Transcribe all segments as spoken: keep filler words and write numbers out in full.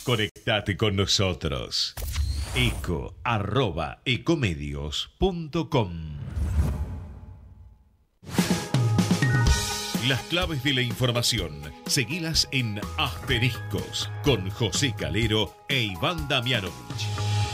Conectate con nosotros. eco arroba ecomedios punto com. Las claves de la información, seguilas en Asteriscos, con José Calero e Iván Damianovich.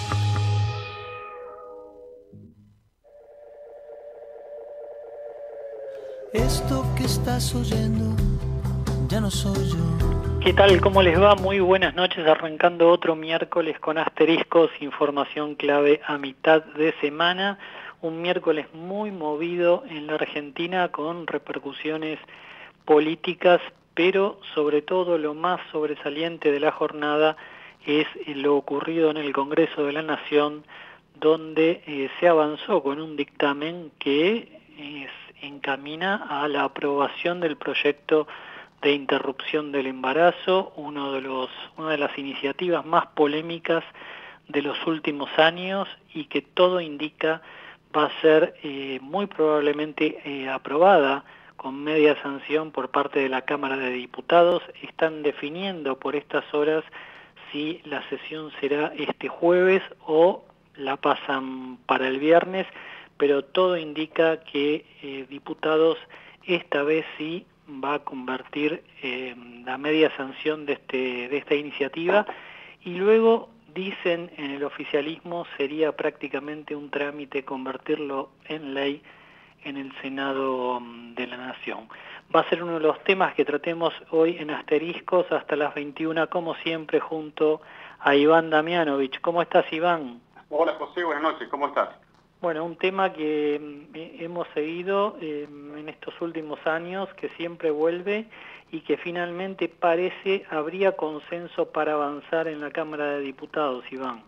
Esto que estás oyendo ya no soy yo. ¿Qué tal? ¿Cómo les va? Muy buenas noches, arrancando otro miércoles con Asteriscos, información clave a mitad de semana. Un miércoles muy movido en la Argentina con repercusiones políticas, pero sobre todo lo más sobresaliente de la jornada es lo ocurrido en el Congreso de la Nación, donde eh, se avanzó con un dictamen que eh, encamina a la aprobación del proyecto de interrupción del embarazo, uno de los, una de las iniciativas más polémicas de los últimos años y que todo indica va a ser eh, muy probablemente eh, aprobada con media sanción por parte de la Cámara de Diputados. Están definiendo por estas horas si la sesión será este jueves o la pasan para el viernes, pero todo indica que eh, Diputados esta vez sí va a convertir eh, la media sanción de, este, de esta iniciativa, y luego dicen en el oficialismo sería prácticamente un trámite convertirlo en ley en el Senado de la Nación. Va a ser uno de los temas que tratemos hoy en Asteriscos hasta las veintiuna, como siempre, junto a Iván Damianovich. ¿Cómo estás, Iván? Hola, José, buenas noches, ¿cómo estás? Bueno, un tema que eh, hemos seguido eh, en estos últimos años, que siempre vuelve y que finalmente parece habría consenso para avanzar en la Cámara de Diputados, Iván.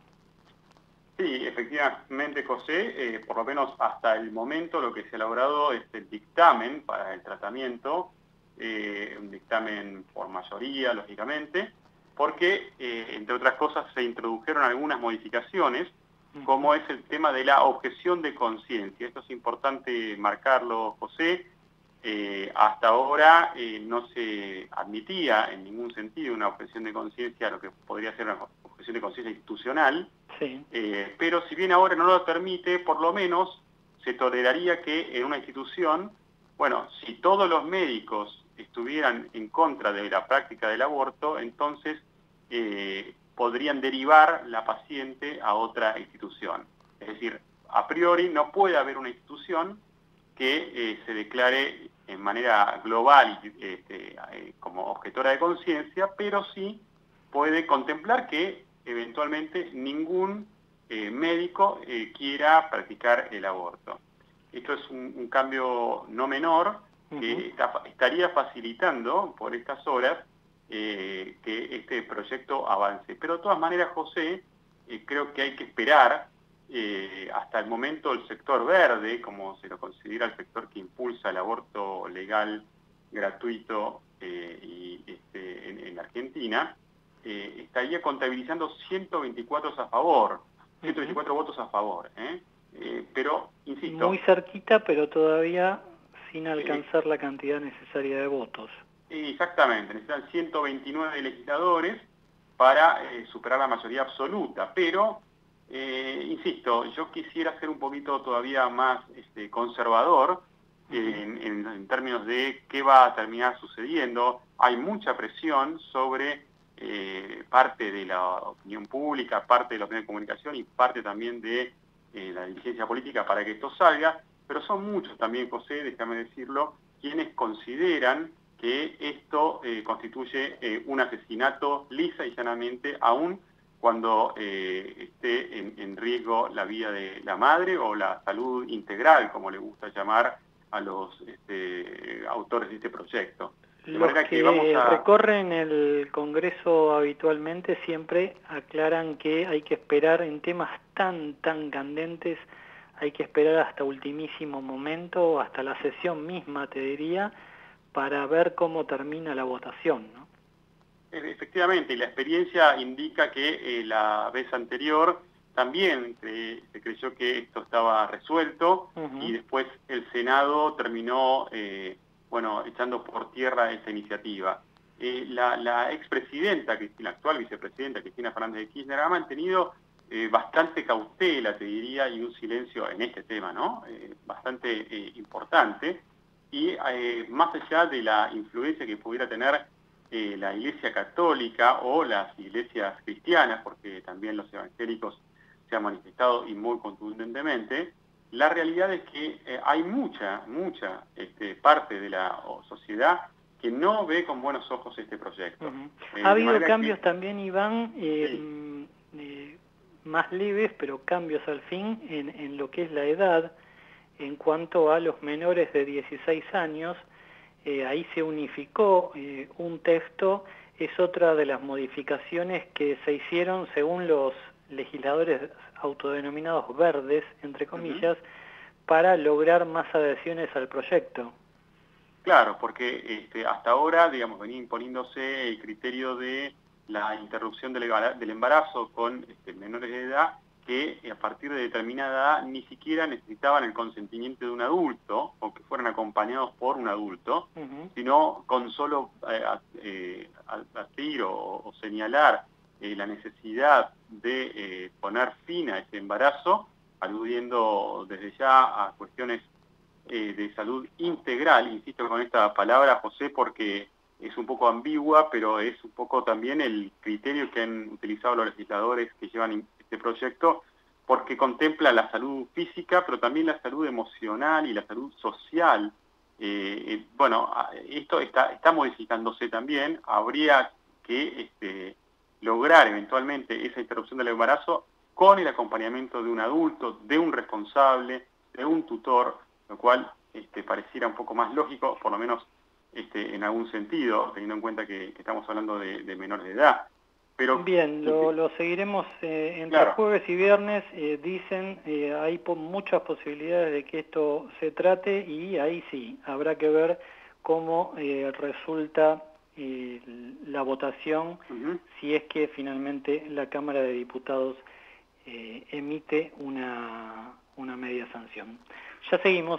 Sí, efectivamente, José, eh, por lo menos hasta el momento lo que se ha logrado es el dictamen para el tratamiento, eh, un dictamen por mayoría, lógicamente, porque, eh, entre otras cosas, se introdujeron algunas modificaciones, como es el tema de la objeción de conciencia. Esto es importante marcarlo, José. Eh, hasta ahora eh, no se admitía en ningún sentido una objeción de conciencia, lo que podría ser una objeción de conciencia institucional, sí. eh, pero si bien ahora no lo permite, por lo menos se toleraría que en una institución, bueno, si todos los médicos estuvieran en contra de la práctica del aborto, entonces eh, podrían derivar la paciente a otra institución. Es decir, a priori no puede haber una institución que eh, se declare en manera global este, eh, como objetora de conciencia, pero sí puede contemplar que eventualmente ningún eh, médico eh, quiera practicar el aborto. Esto es un, un cambio no menor que uh-huh. está, estaría facilitando por estas horas eh, que este proyecto avance. Pero de todas maneras, José, eh, creo que hay que esperar. Eh, hasta el momento el sector verde, como se lo considera el sector que impulsa el aborto legal, gratuito eh, y, este, en, en Argentina, eh, estaría contabilizando ciento veinticuatro a favor, ciento veinticuatro uh-huh. votos a favor. ¿eh? Eh, pero, insisto... Muy cerquita, pero todavía sin alcanzar eh, la cantidad necesaria de votos. Exactamente, necesitan ciento veintinueve legisladores para eh, superar la mayoría absoluta, pero... Eh, insisto, yo quisiera ser un poquito todavía más este, conservador eh, en, en, en términos de qué va a terminar sucediendo. Hay mucha presión sobre eh, parte de la opinión pública, parte de la opinión de comunicación y parte también de eh, la dirigencia política para que esto salga, pero son muchos también, José, déjame decirlo, quienes consideran que esto eh, constituye eh, un asesinato lisa y llanamente, aún cuando eh, esté en, en riesgo la vida de la madre o la salud integral, como le gusta llamar a los este, autores de este proyecto. De los que, que vamos a... recorren el Congreso habitualmente siempre aclaran que hay que esperar en temas tan, tan candentes, hay que esperar hasta ultimísimo momento, hasta la sesión misma, te diría, para ver cómo termina la votación, ¿no? Efectivamente, y la experiencia indica que eh, la vez anterior también cre se creyó que esto estaba resuelto uh-huh. y después el Senado terminó, eh, bueno, echando por tierra esa iniciativa. eh, la, la expresidenta, la actual vicepresidenta Cristina Fernández de Kirchner, ha mantenido eh, bastante cautela, te diría, y un silencio en este tema, ¿no? Eh, bastante eh, importante, y eh, más allá de la influencia que pudiera tener eh, la Iglesia Católica o las iglesias cristianas, porque también los evangélicos se han manifestado y muy contundentemente, la realidad es que eh, hay mucha, mucha este, parte de la sociedad que no ve con buenos ojos este proyecto. Uh-huh. eh, ha habido cambios que... también, Iván, eh, sí. eh, más leves, pero cambios al fin en, en lo que es la edad. En cuanto a los menores de dieciséis años, eh, ahí se unificó eh, un texto, es otra de las modificaciones que se hicieron según los legisladores autodenominados verdes, entre comillas, uh-huh. para lograr más adhesiones al proyecto. Claro, porque este, hasta ahora, digamos, venía imponiéndose el criterio de la interrupción del embarazo con este, menores de edad que a partir de determinada edad ni siquiera necesitaban el consentimiento de un adulto o que fueran acompañados por un adulto, uh-huh. sino con solo eh, eh, advertir o, o señalar eh, la necesidad de eh, poner fin a ese embarazo, aludiendo desde ya a cuestiones eh, de salud integral, insisto con esta palabra, José, porque es un poco ambigua, pero es un poco también el criterio que han utilizado los legisladores que llevan este proyecto, porque contempla la salud física, pero también la salud emocional y la salud social. Eh, eh, bueno, esto está, está modificándose también. Habría que este, lograr eventualmente esa interrupción del embarazo con el acompañamiento de un adulto, de un responsable, de un tutor, lo cual este, pareciera un poco más lógico, por lo menos Este, en algún sentido, teniendo en cuenta que, que estamos hablando de, de menores de edad. Pero, Bien, lo, lo seguiremos eh, entre claro. jueves y viernes, eh, dicen, eh, hay po muchas posibilidades de que esto se trate y ahí sí, habrá que ver cómo eh, resulta eh, la votación, uh-huh. si es que finalmente la Cámara de Diputados eh, emite una, una media sanción. Ya seguimos.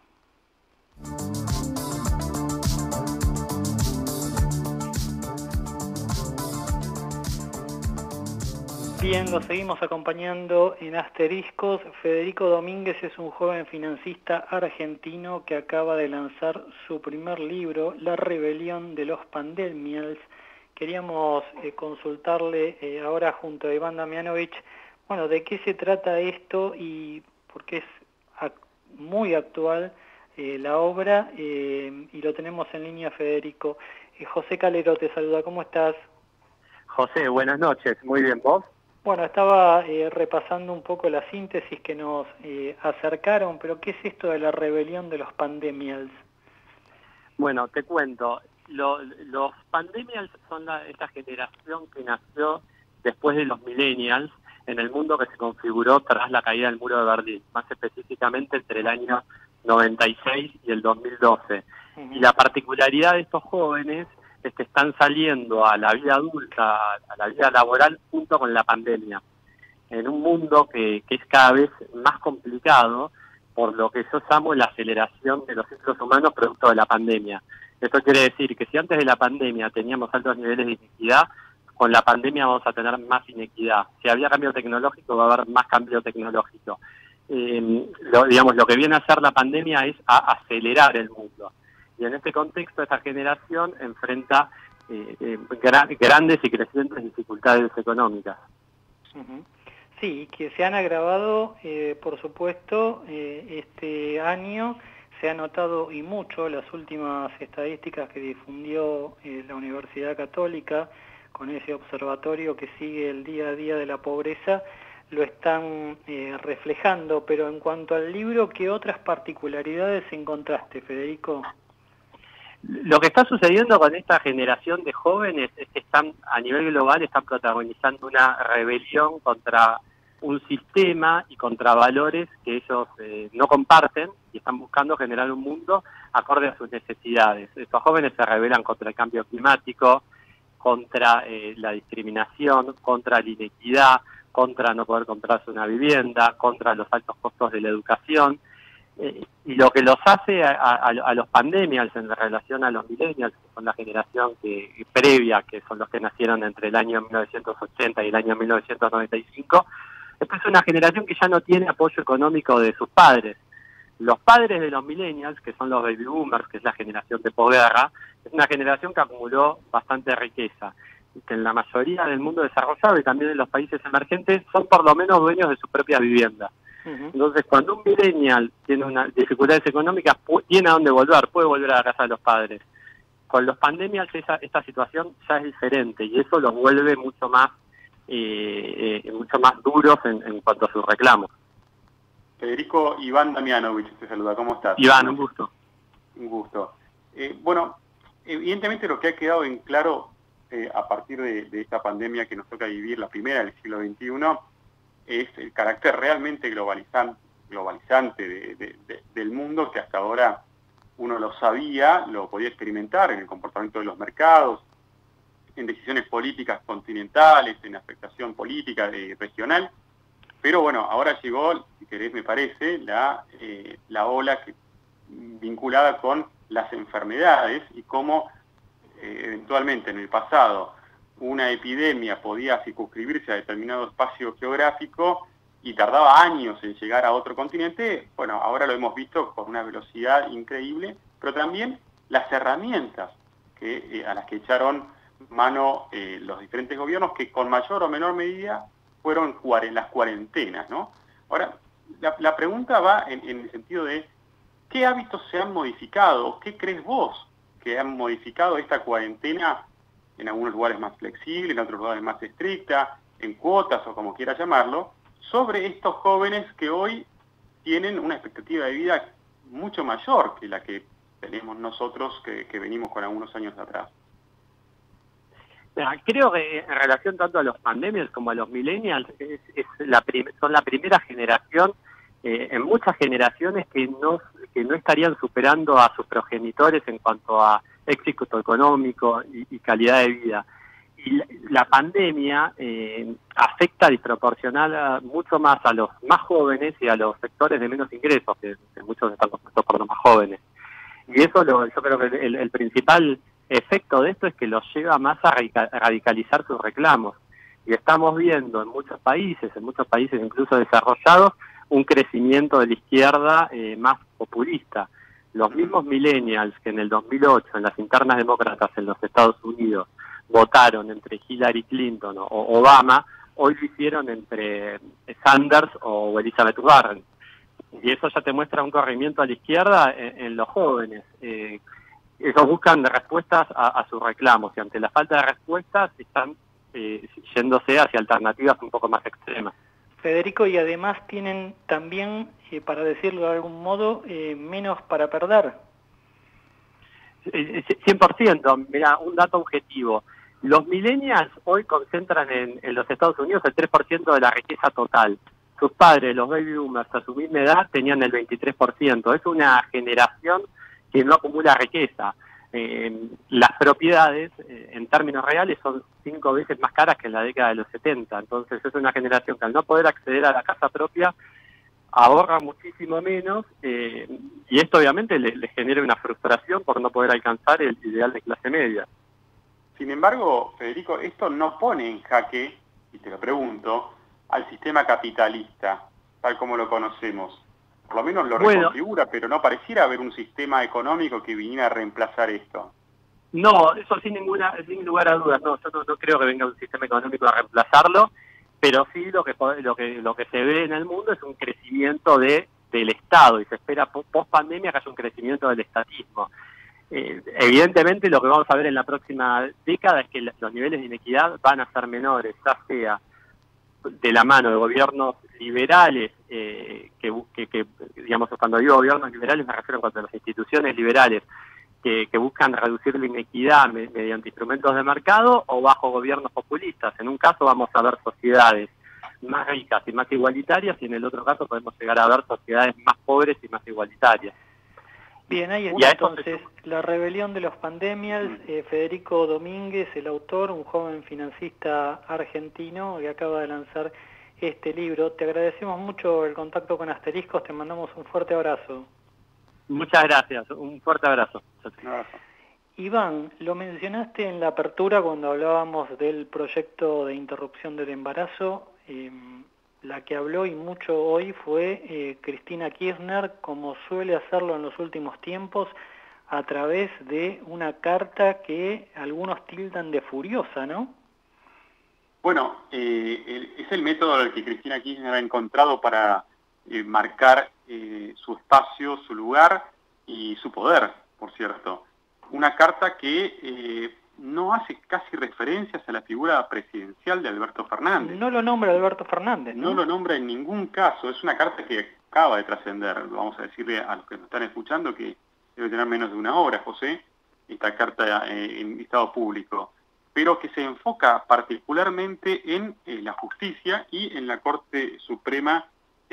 Bien, lo seguimos acompañando en Asteriscos. Federico Domínguez es un joven financista argentino que acaba de lanzar su primer libro, La rebelión de los pandemials. Queríamos eh, consultarle eh, ahora junto a Iván Damianovich, bueno, de qué se trata esto y porque es ac muy actual eh, la obra eh, y lo tenemos en línea, Federico. Eh, José Calero te saluda, ¿cómo estás? José, buenas noches, muy bien, ¿vos? Bueno, estaba eh, repasando un poco la síntesis que nos eh, acercaron, pero ¿qué es esto de la rebelión de los pandemials? Bueno, te cuento. Lo, los pandemials son la, esta generación que nació después de los millennials en el mundo que se configuró tras la caída del muro de Berlín, más específicamente entre el año noventa y seis y el dos mil doce. Uh-huh. Y la particularidad de estos jóvenes es que están saliendo a la vida adulta, a la vida laboral, junto con la pandemia, en un mundo que, que es cada vez más complicado, por lo que yo llamo la aceleración de los ciclos humanos producto de la pandemia. Esto quiere decir que si antes de la pandemia teníamos altos niveles de inequidad, con la pandemia vamos a tener más inequidad. Si había cambio tecnológico, va a haber más cambio tecnológico. Eh, lo, digamos, lo que viene a hacer la pandemia es a acelerar el mundo. Y en este contexto, esta generación enfrenta eh, eh, gra grandes y crecientes dificultades económicas. Uh-huh. Sí, que se han agravado, eh, por supuesto, eh, este año se ha notado y mucho las últimas estadísticas que difundió eh, la Universidad Católica con ese observatorio que sigue el día a día de la pobreza, lo están eh, reflejando. Pero en cuanto al libro, ¿qué otras particularidades encontraste, Federico? Lo que está sucediendo con esta generación de jóvenes es que están, a nivel global, están protagonizando una rebelión contra un sistema y contra valores que ellos eh, no comparten y están buscando generar un mundo acorde a sus necesidades. Estos jóvenes se rebelan contra el cambio climático, contra eh, la discriminación, contra la inequidad, contra no poder comprarse una vivienda, contra los altos costos de la educación. Eh, y lo que los hace a, a, a los pandemials en relación a los millennials, que son la generación que previa, que son los que nacieron entre el año mil novecientos ochenta y el año mil novecientos noventa y cinco, esta es una generación que ya no tiene apoyo económico de sus padres. Los padres de los millennials, que son los baby boomers, que es la generación de posguerra, es una generación que acumuló bastante riqueza, y que en la mayoría del mundo desarrollado y también en los países emergentes son por lo menos dueños de su propia vivienda. Entonces, cuando un millennial tiene una dificultades económicas, tiene a dónde volver, puede volver a la casa de los padres. Con los pandemias esa, esta situación ya es diferente y eso los vuelve mucho más eh, eh, mucho más duros en, en cuanto a sus reclamos. Federico, Iván Damianovich te saluda, ¿cómo estás? Iván, un gusto. Un gusto. Eh, bueno, evidentemente lo que ha quedado en claro eh, a partir de, de esta pandemia que nos toca vivir, la primera del siglo veintiuno, es el carácter realmente globalizante, globalizante de, de, de, del mundo, que hasta ahora uno lo sabía, lo podía experimentar en el comportamiento de los mercados, en decisiones políticas continentales, en afectación política eh, regional, pero bueno, ahora llegó, si querés me parece, la, eh, la ola que, vinculada con las enfermedades y cómo eh, eventualmente en el pasado una epidemia podía circunscribirse a determinado espacio geográfico y tardaba años en llegar a otro continente. Bueno, ahora lo hemos visto con una velocidad increíble, pero también las herramientas que, eh, a las que echaron mano eh, los diferentes gobiernos, que con mayor o menor medida fueron cuaren, las cuarentenas, ¿no? Ahora, la, la pregunta va en, en el sentido de ¿qué hábitos se han modificado? ¿Qué crees vos que han modificado esta cuarentena? En algunos lugares más flexible, en otros lugares más estricta, en cuotas o como quiera llamarlo, sobre estos jóvenes que hoy tienen una expectativa de vida mucho mayor que la que tenemos nosotros que, que venimos con algunos años atrás. Creo que en relación tanto a los pandemias como a los millennials, es, es la prim son la primera generación eh, en muchas generaciones que no, que no estarían superando a sus progenitores en cuanto a éxito económico y, y calidad de vida. Y la, la pandemia eh, afecta disproporcional mucho más a los más jóvenes y a los sectores de menos ingresos, que, que muchos están compuestos por los más jóvenes. Y eso lo, yo creo que el, el principal efecto de esto es que los lleva más a radicalizar sus reclamos. Y estamos viendo en muchos países, en muchos países incluso desarrollados, un crecimiento de la izquierda eh, más populista. Los mismos millennials que en el dos mil ocho, en las internas demócratas en los Estados Unidos, votaron entre Hillary Clinton o Obama, hoy lo hicieron entre Sanders o Elizabeth Warren. Y eso ya te muestra un corrimiento a la izquierda en, en los jóvenes. Eh, ellos buscan respuestas a, a sus reclamos y ante la falta de respuestas están eh, yéndose hacia alternativas un poco más extremas. Federico, y además tienen también, eh, para decirlo de algún modo, eh, menos para perder. cien por ciento, mira, un dato objetivo. Los millennials hoy concentran en, en los Estados Unidos el tres por ciento de la riqueza total. Sus padres, los baby boomers, a su misma edad tenían el veintitrés por ciento. Es una generación que no acumula riqueza. Eh, las propiedades, eh, en términos reales, son cinco veces más caras que en la década de los setenta. Entonces es una generación que al no poder acceder a la casa propia, ahorra muchísimo menos, eh, y esto obviamente le, le genera una frustración por no poder alcanzar el ideal de clase media. Sin embargo, Federico, esto no pone en jaque, y te lo pregunto, al sistema capitalista, tal como lo conocemos. Por lo menos lo bueno, reconfigura, pero no pareciera haber un sistema económico que viniera a reemplazar esto. No, eso sin ninguna, sin lugar a dudas, no, yo no, no creo que venga un sistema económico a reemplazarlo, pero sí lo que lo que lo que se ve en el mundo es un crecimiento de del Estado y se espera post pandemia que haya un crecimiento del estatismo. Eh, evidentemente lo que vamos a ver en la próxima década es que los niveles de inequidad van a ser menores, ya sea de la mano de gobiernos liberales, eh, que, que, que digamos cuando digo gobiernos liberales me refiero en cuanto a las instituciones liberales que, que buscan reducir la inequidad me, mediante instrumentos de mercado, o bajo gobiernos populistas. En un caso vamos a ver sociedades más ricas y más igualitarias, y en el otro caso podemos llegar a ver sociedades más pobres y más igualitarias. Bien, ahí está entonces la rebelión de los pandemias. eh, Federico Domínguez, el autor, un joven financista argentino que acaba de lanzar este libro. Te agradecemos mucho el contacto con Asteriscos, te mandamos un fuerte abrazo. Muchas gracias, un fuerte abrazo. Un abrazo. Iván, lo mencionaste en la apertura cuando hablábamos del proyecto de interrupción del embarazo. Eh, la que habló y mucho hoy fue eh, Cristina Kirchner, como suele hacerlo en los últimos tiempos, a través de una carta que algunos tildan de furiosa, ¿no? Bueno, eh, el, es el método al que Cristina Kirchner ha encontrado para eh, marcar eh, su espacio, su lugar y su poder, por cierto. Una carta que eh, no hace casi referencias a la figura presidencial de Alberto Fernández. No lo nombra Alberto Fernández, ¿no? No lo nombra en ningún caso. Es una carta que acaba de trascender. Vamos a decirle a los que nos están escuchando que debe tener menos de una hora, José, esta carta eh, en estado público, pero que se enfoca particularmente en eh, la justicia y en la Corte Suprema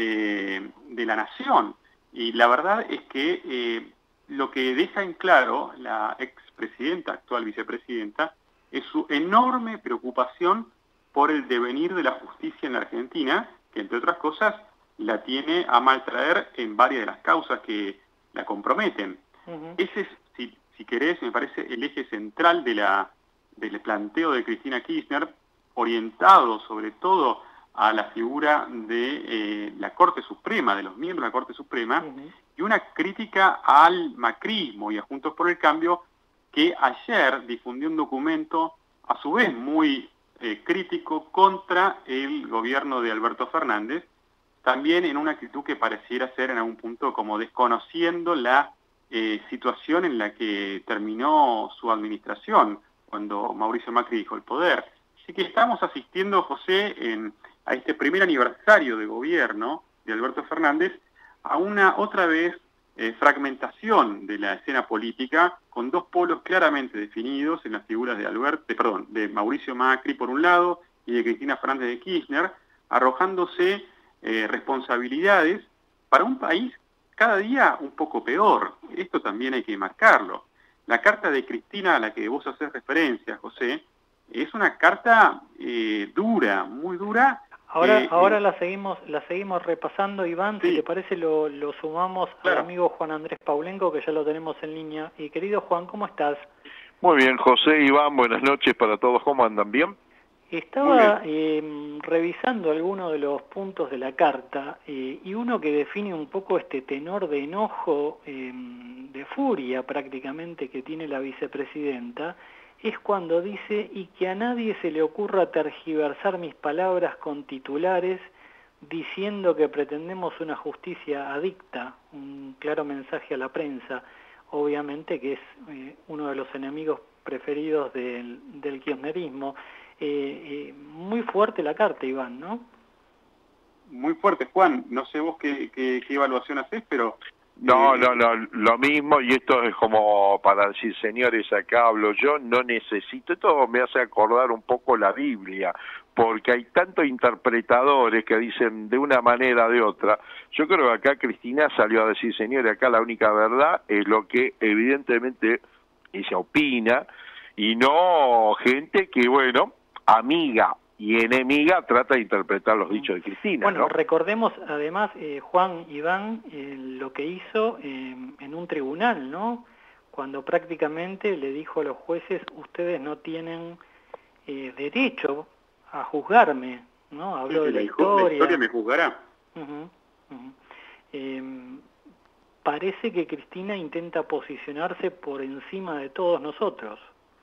eh, de la Nación. Y la verdad es que eh, lo que deja en claro la expresidenta, actual vicepresidenta, es su enorme preocupación por el devenir de la justicia en la Argentina, que entre otras cosas la tiene a mal traer en varias de las causas que la comprometen. Uh-huh. Ese es, si, si querés, me parece el eje central de la, del planteo de Cristina Kirchner, orientado sobre todo a la figura de eh, la Corte Suprema, de los miembros de la Corte Suprema, uh-huh. y una crítica al macrismo y a Juntos por el Cambio, que ayer difundió un documento a su vez muy eh, crítico contra el gobierno de Alberto Fernández, también en una actitud que pareciera ser en algún punto como desconociendo la eh, situación en la que terminó su administración, cuando Mauricio Macri dejó el poder. Así que estamos asistiendo, José, en, a este primer aniversario de gobierno de Alberto Fernández, a una otra vez eh, fragmentación de la escena política, con dos polos claramente definidos en las figuras de Alberto, de, perdón, de Mauricio Macri por un lado y de Cristina Fernández de Kirchner, arrojándose eh, responsabilidades para un país cada día un poco peor. Esto también hay que marcarlo. La carta de Cristina a la que vos haces referencia, José, es una carta eh, dura, muy dura. Ahora, eh, ahora eh, la seguimos, la seguimos repasando, Iván. Sí. Si te parece, lo, lo sumamos claro. al amigo Juan Andrés Paulenco, que ya lo tenemos en línea. Y querido Juan, ¿cómo estás? Muy bien, José, Iván, buenas noches para todos. ¿Cómo andan? ¿Bien? Estaba eh, revisando algunos de los puntos de la carta eh, y uno que define un poco este tenor de enojo, eh, de furia prácticamente que tiene la vicepresidenta, es cuando dice: y que a nadie se le ocurra tergiversar mis palabras con titulares diciendo que pretendemos una justicia adicta, un claro mensaje a la prensa, obviamente que es eh, uno de los enemigos preferidos del, del kirchnerismo. Eh, eh, muy fuerte la carta, Iván, ¿no? Muy fuerte, Juan. No sé vos qué, qué, qué evaluación haces, pero... No, no, no, lo mismo, y esto es como para decir, señores, acá hablo yo, no necesito, esto me hace acordar un poco la Biblia, porque hay tantos interpretadores que dicen de una manera o de otra. Yo creo que acá Cristina salió a decir, señores, acá la única verdad es lo que evidentemente ella opina, y no gente que, bueno, amiga y enemiga trata de interpretar los dichos de Cristina. Bueno, ¿no? Recordemos además, eh, Juan, Iván, eh, lo que hizo eh, en un tribunal, ¿no? Cuando prácticamente le dijo a los jueces: ustedes no tienen eh, derecho a juzgarme, ¿no? Habló sí, de la, la historia. La historia me juzgará. Uh-huh, uh-huh. Eh, parece que Cristina intenta posicionarse por encima de todos nosotros.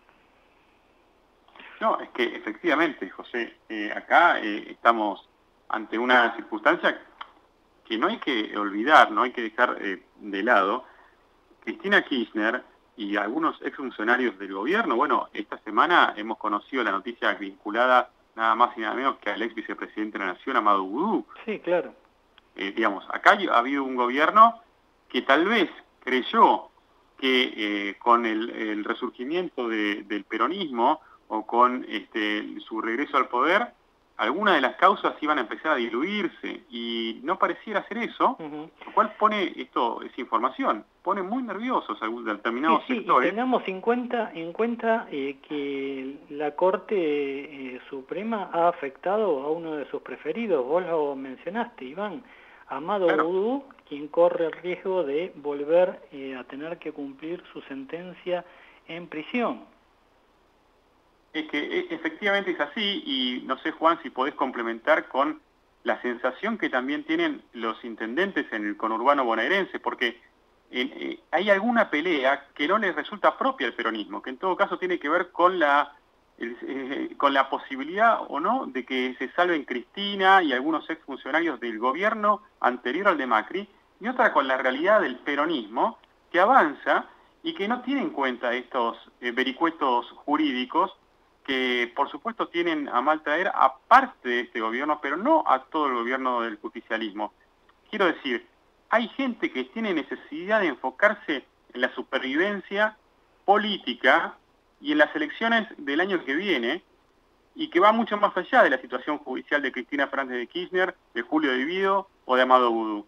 No, es que efectivamente, José, eh, acá eh, estamos ante una circunstancia que no hay que olvidar, no hay que dejar eh, de lado. Cristina Kirchner y algunos exfuncionarios del gobierno, bueno, esta semana hemos conocido la noticia vinculada nada más y nada menos que al ex vicepresidente de la Nación, Amadou Boudou. Sí, claro. Eh, digamos, acá ha habido un gobierno que tal vez creyó que eh, con el, el resurgimiento de, del peronismo o con este, su regreso al poder, algunas de las causas iban a empezar a diluirse y no pareciera ser eso, uh-huh. Lo cual pone esto, esa información, pone muy nerviosos a algunos determinados sí, sí, sectores. Y tengamos en cuenta, en cuenta eh, que la Corte eh, Suprema ha afectado a uno de sus preferidos, vos lo mencionaste, Iván, Amado claro. Boudou, quien corre el riesgo de volver eh, a tener que cumplir su sentencia en prisión. Es que efectivamente es así, y no sé, Juan, si podés complementar con la sensación que también tienen los intendentes en el conurbano bonaerense, porque eh, eh, hay alguna pelea que no les resulta propia al peronismo, que en todo caso tiene que ver con la, el, eh, con la posibilidad o no de que se salven Cristina y algunos exfuncionarios del gobierno anterior al de Macri, y otra con la realidad del peronismo, que avanza y que no tiene en cuenta estos eh, vericuetos jurídicos que por supuesto tienen a mal traer a parte de este gobierno, pero no a todo el gobierno del justicialismo. Quiero decir, hay gente que tiene necesidad de enfocarse en la supervivencia política y en las elecciones del año que viene, y que va mucho más allá de la situación judicial de Cristina Fernández de Kirchner, de Julio De Vido o de Amado Boudou.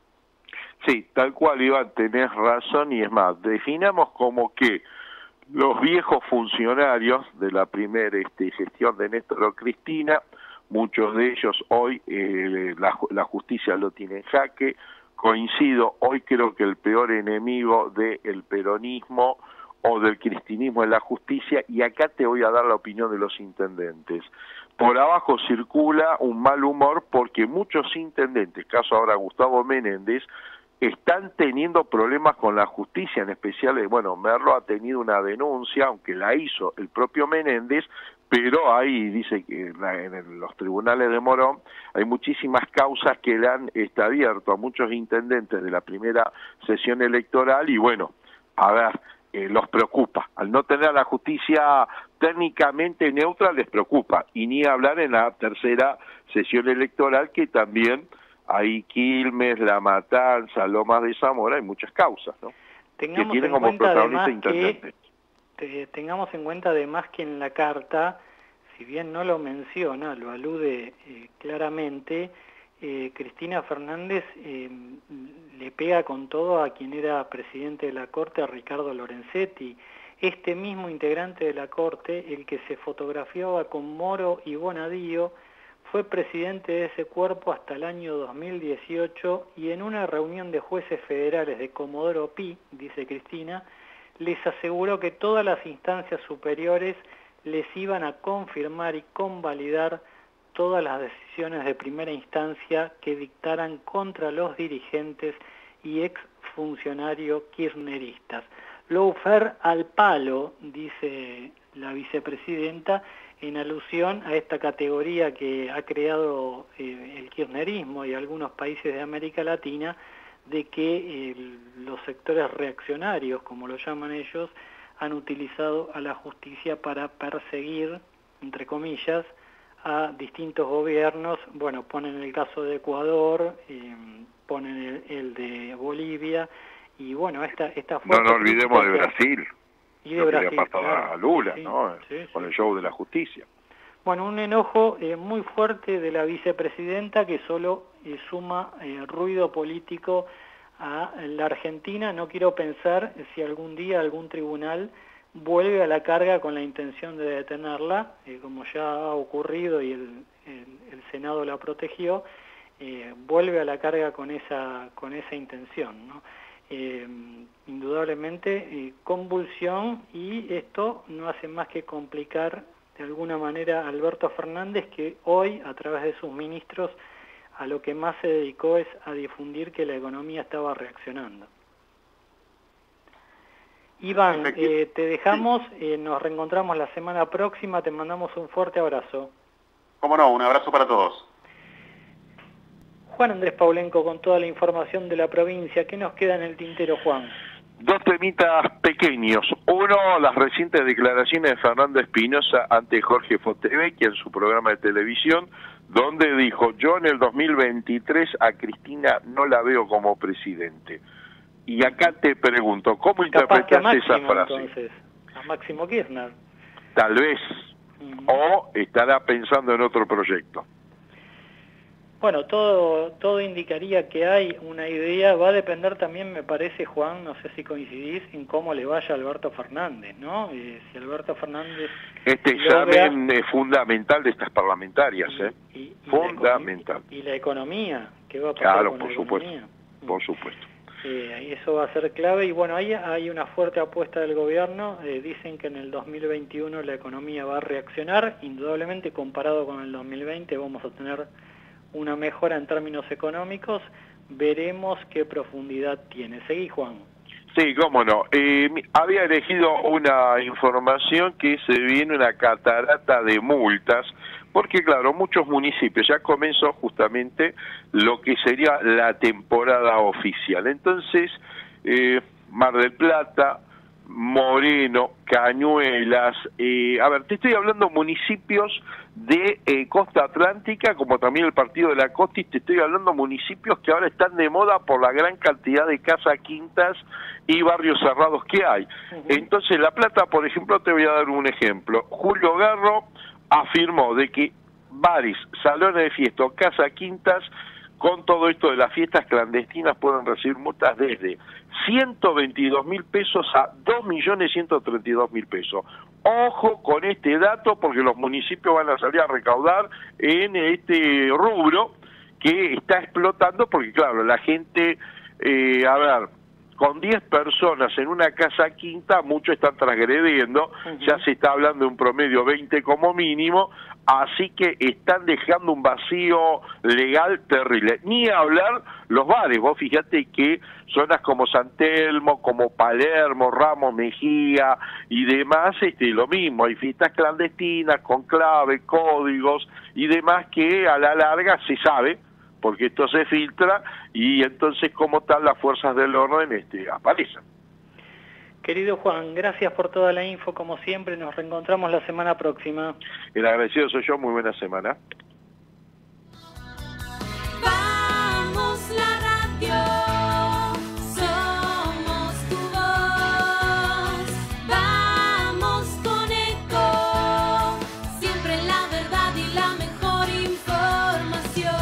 Sí, tal cual, Iván, tenés razón, y es más, definamos como que los viejos funcionarios de la primera este, gestión de Néstor Cristina, muchos de ellos hoy eh, la, la justicia lo tiene en jaque. Coincido, hoy creo que el peor enemigo del peronismo o del cristinismo es la justicia, y acá te voy a dar la opinión de los intendentes. Por abajo circula un mal humor porque muchos intendentes, caso ahora Gustavo Menéndez, están teniendo problemas con la justicia, en especial, bueno, Merlo ha tenido una denuncia, aunque la hizo el propio Menéndez, pero ahí dice que en los tribunales de Morón hay muchísimas causas que le han está abierto a muchos intendentes de la primera sesión electoral, y bueno, a ver, eh, los preocupa. Al no tener la justicia técnicamente neutra les preocupa, y ni hablar en la tercera sesión electoral, que también hay Quilmes, La Matanza, Lomas de Zamora, hay muchas causas, ¿no? Tengamos que tienen en como cuenta protagonista además intendente. Que, te, tengamos en cuenta además que en la carta, si bien no lo menciona, lo alude eh, claramente, eh, Cristina Fernández eh, le pega con todo a quien era presidente de la Corte, a Ricardo Lorenzetti. Este mismo integrante de la Corte, el que se fotografiaba con Moro y Bonadío, fue presidente de ese cuerpo hasta el año dos mil dieciocho, y en una reunión de jueces federales de Comodoro Pi, dice Cristina, les aseguró que todas las instancias superiores les iban a confirmar y convalidar todas las decisiones de primera instancia que dictaran contra los dirigentes y exfuncionarios kirchneristas. Lawfare al palo, dice la vicepresidenta, en alusión a esta categoría que ha creado eh, el kirchnerismo y algunos países de América Latina, de que eh, los sectores reaccionarios, como lo llaman ellos, han utilizado a la justicia para perseguir, entre comillas, a distintos gobiernos. Bueno, ponen el caso de Ecuador, eh, ponen el, el de Bolivia, y bueno, esta, esta No nos olvidemos de Brasil. Y de Brasil, que le ha pasado claro, a Lula, sí, ¿no? Sí, con sí. el show de la justicia. Bueno, un enojo eh, muy fuerte de la vicepresidenta, que solo eh, suma eh, ruido político a la Argentina. No quiero pensar si algún día algún tribunal vuelve a la carga con la intención de detenerla, eh, como ya ha ocurrido y el, el, el Senado la protegió, eh, vuelve a la carga con esa, con esa intención, ¿no? Eh, indudablemente eh, convulsión, y esto no hace más que complicar de alguna manera a Alberto Fernández, que hoy a través de sus ministros a lo que más se dedicó es a difundir que la economía estaba reaccionando. Iván, eh, te dejamos, eh, nos reencontramos la semana próxima, te mandamos un fuerte abrazo. Cómo no, un abrazo para todos. Juan Andrés Paulenco con toda la información de la provincia. ¿Qué nos queda en el tintero, Juan? Dos temitas pequeños. Uno, las recientes declaraciones de Fernando Espinosa ante Jorge Fontevecchia en su programa de televisión, donde dijo: yo en el dos mil veintitrés a Cristina no la veo como presidente. Y acá te pregunto, ¿cómo interpretas Máximo, esa frase? Entonces, a Máximo Kirchner. Tal vez. Uh-huh. O estará pensando en otro proyecto. Bueno, todo, todo indicaría que hay una idea, va a depender también, me parece, Juan, no sé si coincidís, en cómo le vaya a Alberto Fernández, ¿no? Eh, si Alberto Fernández... Este examen logra... es fundamental de estas parlamentarias, ¿eh? Y, y fundamental. La, y, y la economía, ¿qué va a pasar claro, con por la supuesto, economía? por supuesto. Eh, eso va a ser clave y bueno, ahí hay una fuerte apuesta del gobierno, eh, dicen que en el dos mil veintiuno la economía va a reaccionar, indudablemente comparado con el dos mil veinte vamos a tener una mejora en términos económicos, veremos qué profundidad tiene. Seguí, Juan. Sí, cómo no. Eh, había elegido una información que se viene una catarata de multas, porque claro, muchos municipios, ya comenzó justamente lo que sería la temporada oficial. Entonces, eh, Mar del Plata, Moreno, Cañuelas, eh, a ver, te estoy hablando municipios de eh, Costa Atlántica, como también el Partido de la Costa, y te estoy hablando municipios que ahora están de moda por la gran cantidad de casas quintas y barrios cerrados que hay. Uh-huh. Entonces, La Plata, por ejemplo, te voy a dar un ejemplo. Julio Garro afirmó de que bares, salones de fiesta o casa quintas, con todo esto de las fiestas clandestinas, pueden recibir multas desde ciento veintidós mil pesos a dos millones ciento treinta y dos mil pesos. Ojo con este dato, porque los municipios van a salir a recaudar en este rubro que está explotando, porque claro, la gente, eh, a ver, con diez personas en una casa quinta, muchos están transgrediendo, uh-huh. Ya se está hablando de un promedio veinte como mínimo, así que están dejando un vacío legal terrible. Ni hablar los bares, vos fíjate que zonas como San Telmo, como Palermo, Ramos Mejía y demás, este, lo mismo, hay fiestas clandestinas con clave, códigos y demás que a la larga se sabe, porque esto se filtra y entonces como tal las fuerzas del orden este, aparecen. Querido Juan, gracias por toda la info, como siempre, nos reencontramos la semana próxima. El agradecido soy yo, muy buena semana. Vamos la radio, somos tu voz, vamos con Eco, siempre la verdad y la mejor información.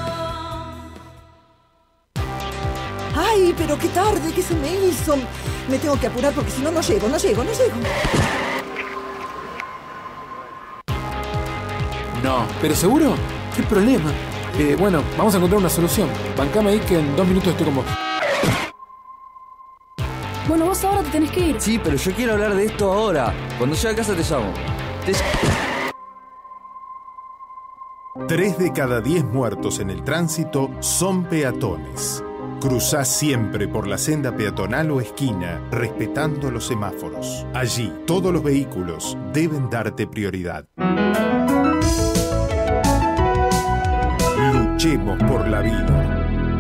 ¡Ay, pero qué tarde que se me hizo! Me tengo que apurar porque si no, no llego, no llego, no llego. No, ¿pero seguro? ¿Qué problema? Eh, bueno, vamos a encontrar una solución. Bancame ahí que en dos minutos estoy con vos. Bueno, vos ahora te tenés que ir. Sí, pero yo quiero hablar de esto ahora. Cuando llegue a casa te llamo. Te... Tres de cada diez muertos en el tránsito son peatones. Cruzá siempre por la senda peatonal o esquina, respetando los semáforos. Allí, todos los vehículos deben darte prioridad. Luchemos por la vida.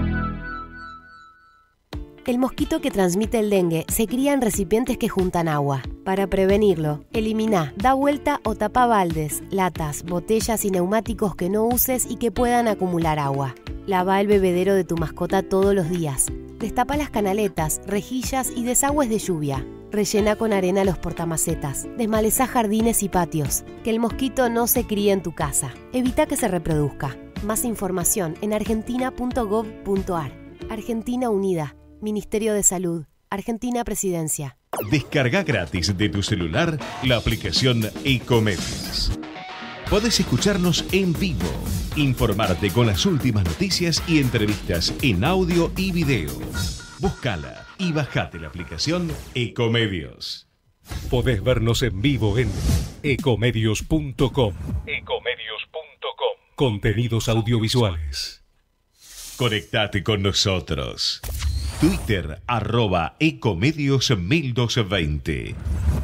El mosquito que transmite el dengue se cría en recipientes que juntan agua. Para prevenirlo, elimina, da vuelta o tapa baldes, latas, botellas y neumáticos que no uses y que puedan acumular agua. Lava el bebedero de tu mascota todos los días. Destapa las canaletas, rejillas y desagües de lluvia. Rellena con arena los portamacetas. Desmalezá jardines y patios. Que el mosquito no se críe en tu casa. Evita que se reproduzca. Más información en argentina punto gov punto ar. Argentina Unida. Ministerio de Salud. Argentina Presidencia. Descarga gratis de tu celular la aplicación Ecomedios. Podés escucharnos en vivo, informarte con las últimas noticias y entrevistas en audio y video. Búscala y bajate la aplicación Ecomedios. Podés vernos en vivo en ecomedios punto com. ecomedios punto com. Contenidos audiovisuales. Conectate con nosotros. Twitter, arroba Ecomedios mil doscientos veinte.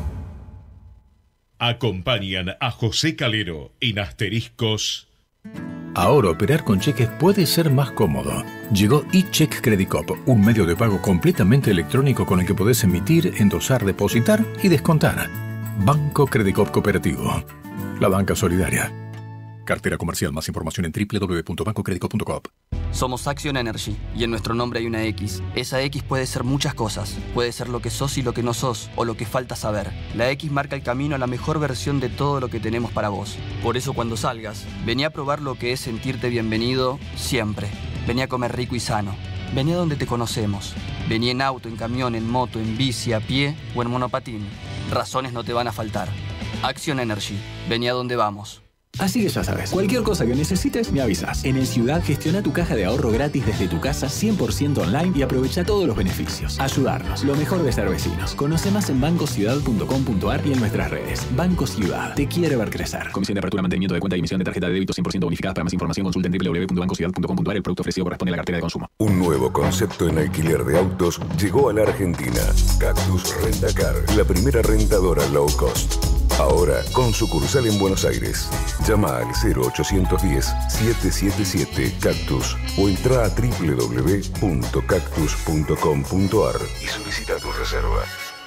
Acompañan a José Calero en Asteriscos. Ahora operar con cheques puede ser más cómodo. Llegó eCheck Credit Cop, un medio de pago completamente electrónico con el que podés emitir, endosar, depositar y descontar. Banco Credit Cop Cooperativo. La banca solidaria. Cartera comercial. Más información en doble u doble u doble u punto banco crédico punto com. Somos Action Energy y en nuestro nombre hay una X. Esa X puede ser muchas cosas. Puede ser lo que sos y lo que no sos, o lo que falta saber. La X marca el camino a la mejor versión de todo lo que tenemos para vos. Por eso cuando salgas, vení a probar lo que es sentirte bienvenido siempre. Vení a comer rico y sano. Vení a donde te conocemos. Vení en auto, en camión, en moto, en bici, a pie o en monopatín. Razones no te van a faltar. Action Energy. Vení a donde vamos. Así que ya sabes, cualquier cosa que necesites, me avisas. En el Ciudad, gestiona tu caja de ahorro gratis desde tu casa cien por ciento online y aprovecha todos los beneficios. Ayudarnos, lo mejor de ser vecinos. Conoce más en banco ciudad punto com punto ar y en nuestras redes. Banco Ciudad, te quiere ver crecer. Comisión de apertura, mantenimiento de cuenta y emisión de tarjeta de débito cien por ciento bonificada. Para más información, consulta en doble u doble u doble u punto banco ciudad punto com punto ar. El producto ofrecido corresponde a la cartera de consumo. Un nuevo concepto en alquiler de autos llegó a la Argentina. Cactus Rentacar, la primera rentadora low cost. Ahora, con sucursal en Buenos Aires. Llama al cero ochocientos diez, setecientos setenta y siete Cactus o entra a doble u doble u doble u punto cactus punto com punto ar y solicita tu reserva.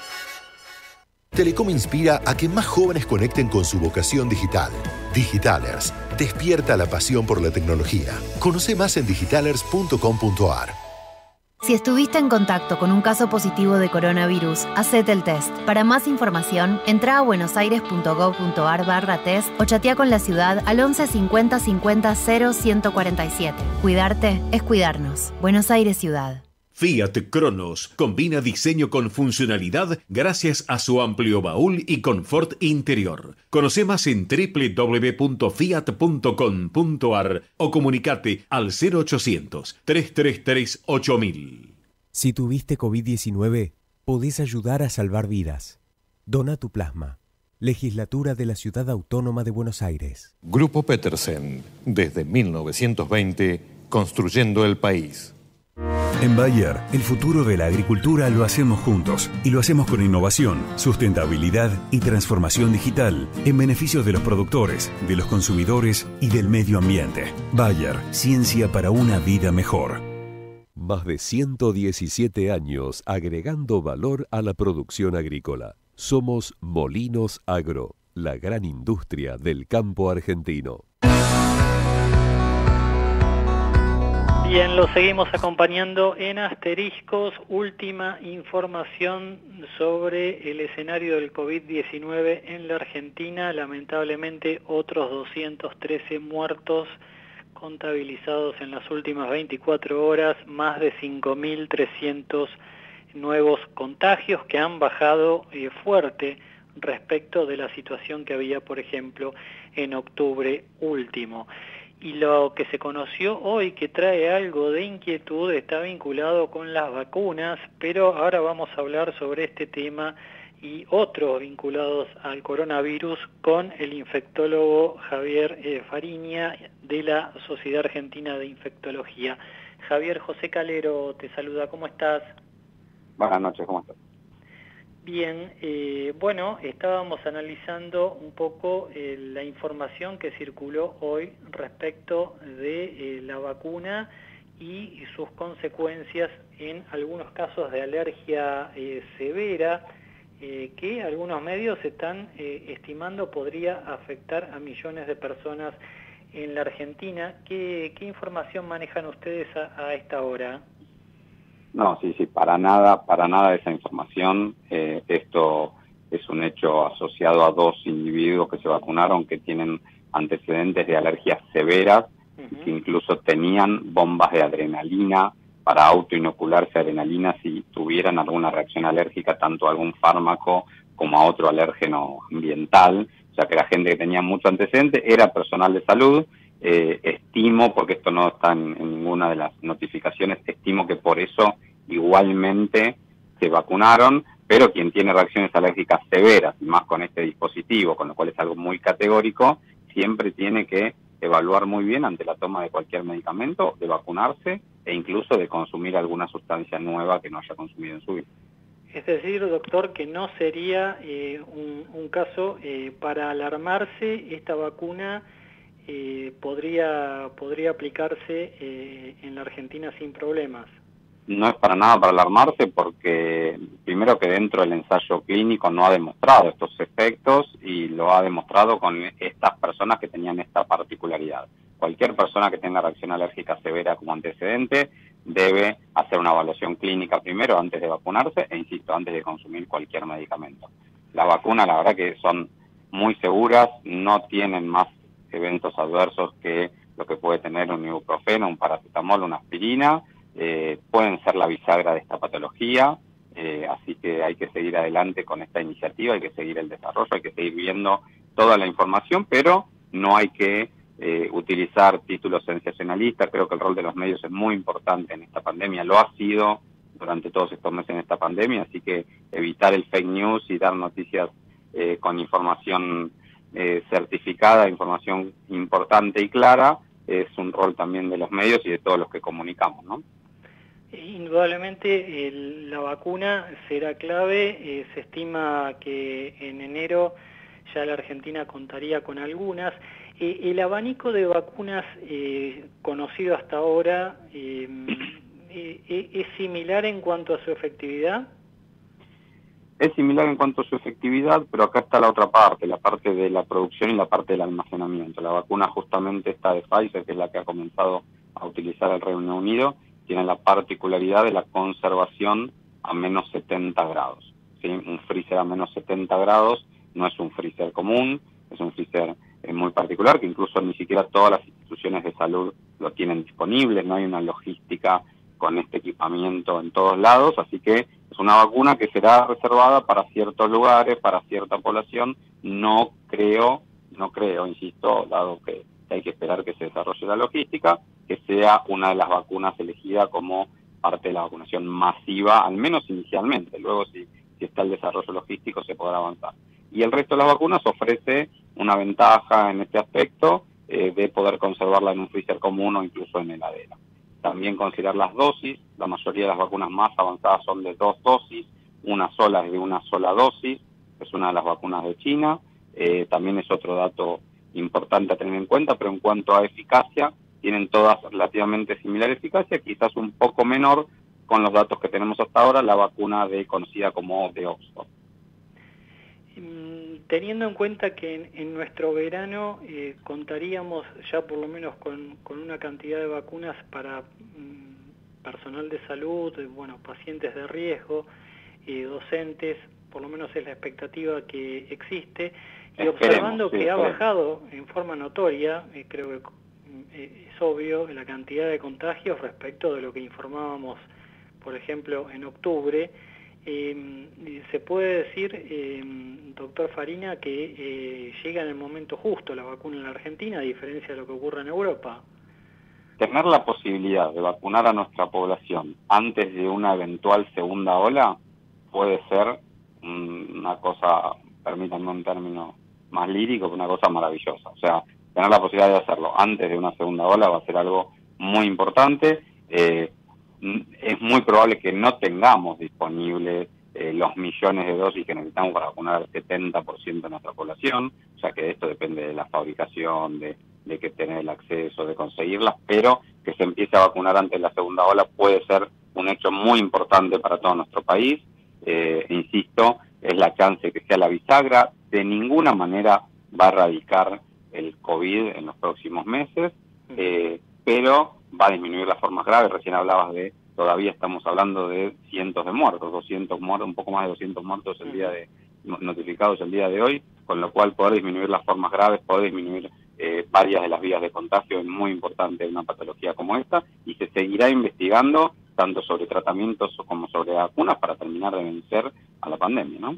Telecom inspira a que más jóvenes conecten con su vocación digital. Digitalers, despierta la pasión por la tecnología. Conoce más en digitalers punto com punto ar. Si estuviste en contacto con un caso positivo de coronavirus, hacete el test. Para más información, entra a buenosaires punto gov punto ar barra test o chatea con la ciudad al once cincuenta cincuenta cero ciento cuarenta y siete. Cuidarte es cuidarnos. Buenos Aires Ciudad. Fiat Cronos combina diseño con funcionalidad gracias a su amplio baúl y confort interior. Conoce más en doble u doble u doble u punto fiat punto com punto ar o comunicate al cero ochocientos, trescientos treinta y tres, ocho mil. Si tuviste COVID diecinueve, podés ayudar a salvar vidas. Dona tu plasma. Legislatura de la Ciudad Autónoma de Buenos Aires. Grupo Petersen, desde mil novecientos veinte, construyendo el país. En Bayer, el futuro de la agricultura lo hacemos juntos y lo hacemos con innovación, sustentabilidad y transformación digital en beneficio de los productores, de los consumidores y del medio ambiente. Bayer, ciencia para una vida mejor. Más de ciento diecisiete años agregando valor a la producción agrícola. Somos Molinos Agro, la gran industria del campo argentino. Bien, lo seguimos acompañando en Asteriscos. Última información sobre el escenario del COVID diecinueve en la Argentina. Lamentablemente, otros doscientos trece muertos contabilizados en las últimas veinticuatro horas, más de cinco mil trescientos nuevos contagios que han bajado eh, fuerte respecto de la situación que había, por ejemplo, en octubre último. Y lo que se conoció hoy, que trae algo de inquietud, está vinculado con las vacunas, pero ahora vamos a hablar sobre este tema y otros vinculados al coronavirus con el infectólogo Javier eh, Fariña de la Sociedad Argentina de Infectología. Javier, José Calero te saluda, ¿cómo estás? Buenas noches, ¿cómo estás? Bien, eh, bueno, estábamos analizando un poco eh, la información que circuló hoy respecto de eh, la vacuna y, y sus consecuencias en algunos casos de alergia eh, severa, eh, que algunos medios están eh, estimando podría afectar a millones de personas en la Argentina. ¿Qué, qué información manejan ustedes a, a esta hora? No, sí, sí, para nada, para nada esa información. Eh, esto es un hecho asociado a dos individuos que se vacunaron que tienen antecedentes de alergias severas, uh-huh. que incluso tenían bombas de adrenalina para autoinocularse adrenalina si tuvieran alguna reacción alérgica, tanto a algún fármaco como a otro alérgeno ambiental. O sea que la gente que tenía mucho antecedente era personal de salud. Eh, estimo, porque esto no está en, en ninguna de las notificaciones, estimo que por eso igualmente se vacunaron, pero quien tiene reacciones alérgicas severas, y más con este dispositivo, con lo cual es algo muy categórico, siempre tiene que evaluar muy bien ante la toma de cualquier medicamento, de vacunarse e incluso de consumir alguna sustancia nueva que no haya consumido en su vida. Es decir, doctor, que no sería eh, un, un caso eh, para alarmarse. Esta vacuna Eh, podría podría aplicarse eh, en la Argentina sin problemas. no es para nada para alarmarse porque primero que dentro del ensayo clínico no ha demostrado estos efectos y lo ha demostrado con estas personas que tenían esta particularidad. Cualquier persona que tenga reacción alérgica severa como antecedente debe hacer una evaluación clínica primero antes de vacunarse e, insisto, antes de consumir cualquier medicamento. Las vacunas, la verdad que son muy seguras, no tienen más eventos adversos que lo que puede tener un ibuprofeno, un paracetamol, una aspirina, eh, pueden ser la bisagra de esta patología, eh, así que hay que seguir adelante con esta iniciativa, hay que seguir el desarrollo, hay que seguir viendo toda la información, pero no hay que eh, utilizar títulos sensacionalistas. Creo que el rol de los medios es muy importante en esta pandemia, lo ha sido durante todos estos meses en esta pandemia, así que evitar el fake news y dar noticias eh, con información eh, certificada, información importante y clara, es un rol también de los medios y de todos los que comunicamos, ¿no? Indudablemente el, la vacuna será clave, eh, se estima que en enero ya la Argentina contaría con algunas. Eh, el abanico de vacunas eh, conocido hasta ahora eh, eh, ¿es similar en cuanto a su efectividad? Es similar en cuanto a su efectividad, pero acá está la otra parte, la parte de la producción y la parte del almacenamiento. La vacuna justamente esta de Pfizer, que es la que ha comenzado a utilizar el Reino Unido, tiene la particularidad de la conservación a menos setenta grados. ¿Sí? Un freezer a menos setenta grados no es un freezer común, es un freezer eh, muy particular, que incluso ni siquiera todas las instituciones de salud lo tienen disponible, no hay una logística con este equipamiento en todos lados, así que es una vacuna que será reservada para ciertos lugares, para cierta población. No creo, no creo, insisto, dado que hay que esperar que se desarrolle la logística, que sea una de las vacunas elegida como parte de la vacunación masiva, al menos inicialmente. Luego, si, si está el desarrollo logístico, se podrá avanzar. Y el resto de las vacunas ofrece una ventaja en este aspecto eh, de poder conservarla en un freezer común o incluso en heladera. También considerar las dosis, la mayoría de las vacunas más avanzadas son de dos dosis, una sola es de una sola dosis, es una de las vacunas de China, eh, también es otro dato importante a tener en cuenta, pero en cuanto a eficacia, tienen todas relativamente similar eficacia, quizás un poco menor con los datos que tenemos hasta ahora, la vacuna de conocida como de Oxford. Teniendo en cuenta que en, en nuestro verano eh, contaríamos ya por lo menos con, con una cantidad de vacunas para mm, personal de salud, eh, bueno, pacientes de riesgo, eh, docentes, por lo menos es la expectativa que existe, y Esperemos, observando sí, que ha esperemos. bajado en forma notoria, eh, creo que eh, es obvio, la cantidad de contagios respecto de lo que informábamos, por ejemplo, en octubre. Eh, se puede decir, eh, doctor Farina, que eh, llega en el momento justo la vacuna en la Argentina, a diferencia de lo que ocurre en Europa. Tener la posibilidad de vacunar a nuestra población antes de una eventual segunda ola puede ser mm, una cosa, permítanme un término más lírico, una cosa maravillosa. O sea, tener la posibilidad de hacerlo antes de una segunda ola va a ser algo muy importante. Eh, es muy probable que no tengamos disponibles eh, los millones de dosis que necesitamos para vacunar al setenta por ciento de nuestra población, o sea que esto depende de la fabricación, de, de que tener el acceso, de conseguirlas, pero que se empiece a vacunar antes de la segunda ola puede ser un hecho muy importante para todo nuestro país. Eh, insisto, es la chance de que sea la bisagra, de ninguna manera va a erradicar el COVID en los próximos meses, eh, pero va a disminuir las formas graves. Recién hablabas de, todavía estamos hablando de cientos de muertos, doscientos muertos, un poco más de doscientos muertos el día de notificados el día de hoy, con lo cual poder disminuir las formas graves, poder disminuir eh, varias de las vías de contagio es muy importante en una patología como esta, y se seguirá investigando tanto sobre tratamientos como sobre vacunas para terminar de vencer a la pandemia, ¿no?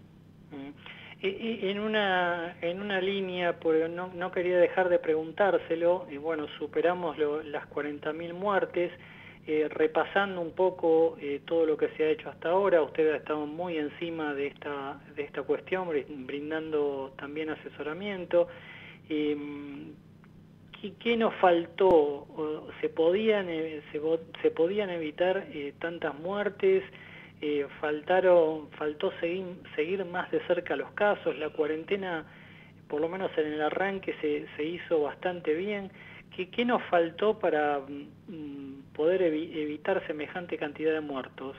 En una, en una línea, porque no, no quería dejar de preguntárselo, y bueno, superamos lo, las cuarenta mil muertes, eh, repasando un poco eh, todo lo que se ha hecho hasta ahora. Usted ha estado muy encima de esta, de esta cuestión, brindando también asesoramiento. Eh, ¿qué, ¿Qué nos faltó? ¿Se podían, se, se podían evitar eh, tantas muertes? Eh, faltaron, faltó seguir, seguir más de cerca los casos. La cuarentena, por lo menos en el arranque, se, se hizo bastante bien. ¿Qué, qué nos faltó para, poder evi- evitar semejante cantidad de muertos?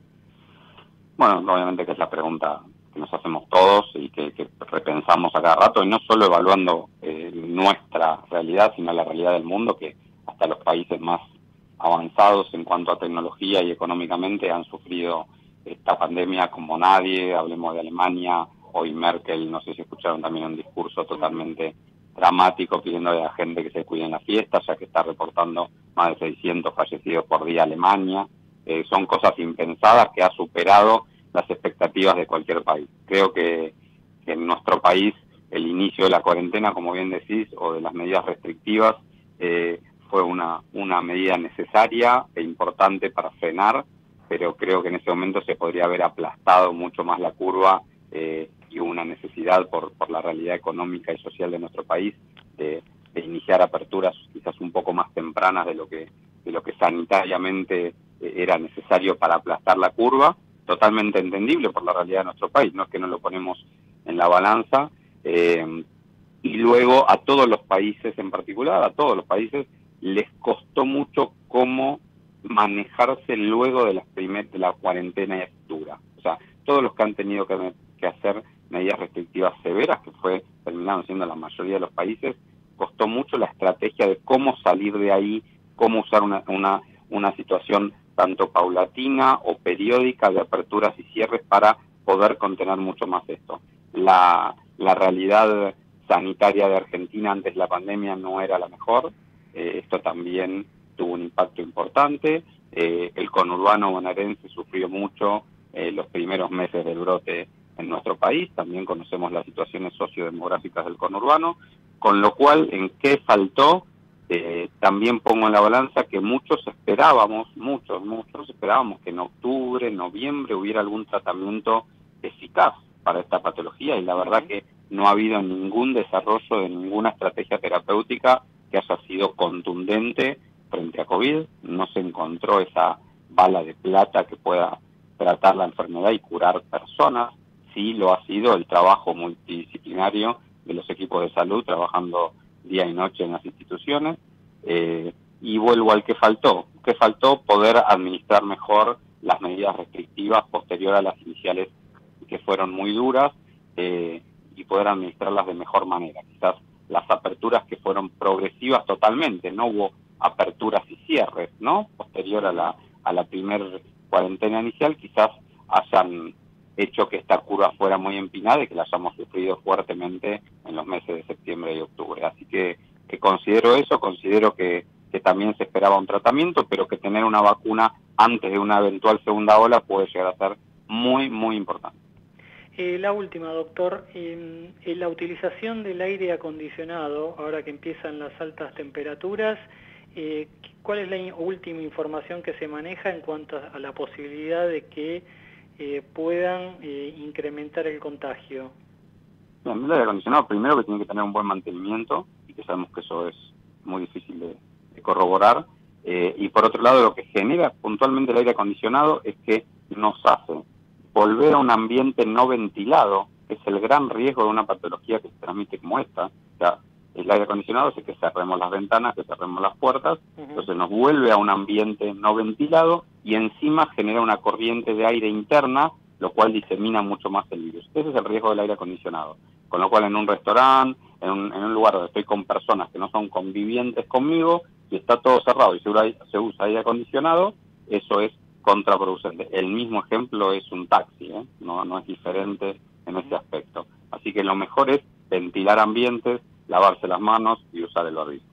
Bueno, obviamente que es la pregunta que nos hacemos todos y que, que repensamos a cada rato, y no solo evaluando eh, nuestra realidad, sino la realidad del mundo, que hasta los países más avanzados en cuanto a tecnología y económicamente han sufrido esta pandemia como nadie. Hablemos de Alemania, hoy Merkel, no sé si escucharon también un discurso totalmente dramático pidiendo a la gente que se cuide en las fiestas, ya que está reportando más de seiscientos fallecidos por día Alemania. Eh, son cosas impensadas que ha superado las expectativas de cualquier país. Creo que, que en nuestro país el inicio de la cuarentena, como bien decís, o de las medidas restrictivas, eh, fue una, una medida necesaria e importante para frenar, pero creo que en ese momento se podría haber aplastado mucho más la curva eh, y hubo una necesidad por, por la realidad económica y social de nuestro país de, de iniciar aperturas quizás un poco más tempranas de lo que, de lo que sanitariamente eh, era necesario para aplastar la curva. Totalmente entendible por la realidad de nuestro país, no es que no lo ponemos en la balanza, eh, y luego a todos los países en particular, a todos los países, les costó mucho cómo manejarse luego de la, primer, de la cuarentena dura. O sea, todos los que han tenido que, que hacer medidas restrictivas severas, que fue terminaron siendo la mayoría de los países, costó mucho la estrategia de cómo salir de ahí, cómo usar una, una, una situación tanto paulatina o periódica de aperturas y cierres para poder contener mucho más esto. La, la realidad sanitaria de Argentina antes de la pandemia no era la mejor, eh, esto también tuvo un impacto importante, eh, el conurbano bonaerense sufrió mucho eh, los primeros meses del brote en nuestro país, también conocemos las situaciones sociodemográficas del conurbano, con lo cual, ¿en qué faltó? Eh, también pongo en la balanza que muchos esperábamos, muchos, muchos esperábamos que en octubre, noviembre hubiera algún tratamiento eficaz para esta patología, y la verdad que no ha habido ningún desarrollo de ninguna estrategia terapéutica que haya sido contundente frente a COVID. No se encontró esa bala de plata que pueda tratar la enfermedad y curar personas. Sí lo ha sido el trabajo multidisciplinario de los equipos de salud trabajando día y noche en las instituciones, eh, y vuelvo al que faltó. ¿Qué faltó? Poder administrar mejor las medidas restrictivas posterior a las iniciales, que fueron muy duras, eh, y poder administrarlas de mejor manera. Quizás las aperturas que fueron progresivas totalmente, no hubo aperturas y cierres, ¿no? Posterior a la, a la primer cuarentena inicial, quizás hayan hecho que esta curva fuera muy empinada y que la hayamos sufrido fuertemente en los meses de septiembre y octubre. Así que, que considero eso, considero que, que también se esperaba un tratamiento, pero que tener una vacuna antes de una eventual segunda ola puede llegar a ser muy, muy importante. Eh, la última, doctor, eh, eh, la utilización del aire acondicionado, ahora que empiezan las altas temperaturas, eh, ¿cuál es la in- última información que se maneja en cuanto a la posibilidad de que eh, puedan eh, incrementar el contagio? Bien, el aire acondicionado, primero que tiene que tener un buen mantenimiento, y que sabemos que eso es muy difícil de, de corroborar, eh, y por otro lado lo que genera puntualmente el aire acondicionado es que nos hace volver a un ambiente no ventilado, que es el gran riesgo de una patología que se transmite como esta. O sea, el aire acondicionado hace que cerremos las ventanas, que cerremos las puertas, uh-huh. Entonces nos vuelve a un ambiente no ventilado y encima genera una corriente de aire interna, lo cual disemina mucho más el virus. Ese es el riesgo del aire acondicionado. Con lo cual en un restaurante, en un, en un lugar donde estoy con personas que no son convivientes conmigo, si está todo cerrado y se usa, se usa aire acondicionado, eso es contraproducente. El mismo ejemplo es un taxi, ¿eh? no, no es diferente en ese aspecto. Así que lo mejor es ventilar ambientes, lavarse las manos y usar el barbijo.